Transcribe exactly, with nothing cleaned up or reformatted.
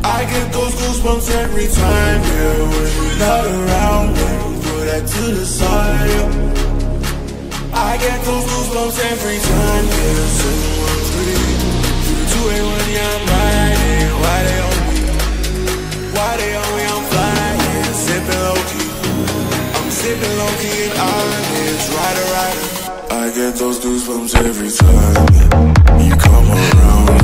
I get those goosebumps every time, yeah. When you're not around, yeah. Put that to the side, yeah. I get those goosebumps every time, yeah. seven one three, two eight one, yeah, I'm riding. Why they on me? Why they on me? I'm flying, yeah. Sipping low-key. I'm sipping low-key and honest. Rider, rider. I get those goosebumps every time, yeah. You come around.